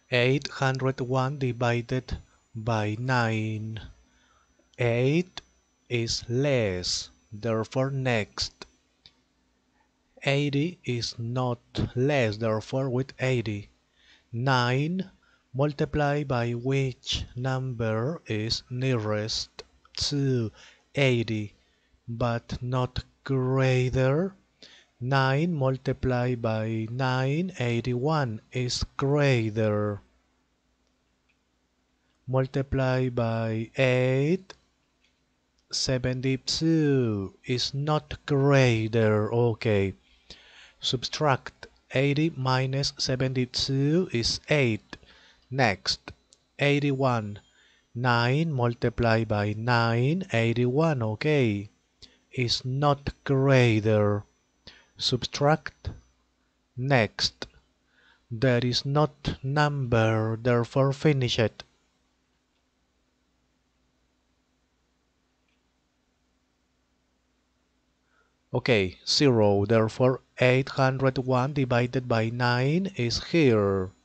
801 divided by 9. 8 is less, therefore next. 80 is not less, therefore with 80. 9 multiplied by which number is nearest to 80 but not greater. 9 multiplied by 981 is greater. Multiplied by 872 is not greater. Okay. Subtract 80 minus 72 is 8. Next, 81. 9 multiplied by 981, okay, is not greater. Subtract. Next, there is not number, therefore finish it. Okay, 0, therefore 801 divided by 9 is here.